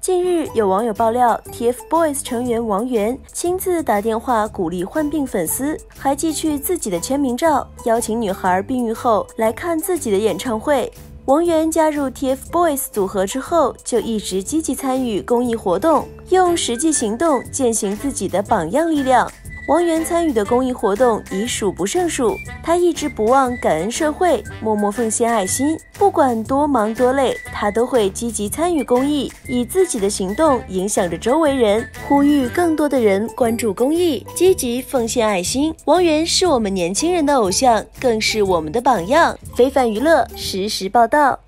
近日，有网友爆料 ，TFBOYS 成员王源亲自打电话鼓励患病粉丝，还寄去自己的签名照，邀请女孩病愈后来看自己的演唱会。王源加入 TFBOYS 组合之后，就一直积极参与公益活动，用实际行动践行自己的榜样力量。王源参与的公益活动已数不胜数，他一直不忘感恩社会，默默奉献爱心，不管多忙多累，他都会积极参与公益，以自己的行动影响着周围人，呼吁更多的人关注公益，积极奉献爱心。王源是我们年轻人的偶像，更是我们的榜样。非凡娱乐实时报道。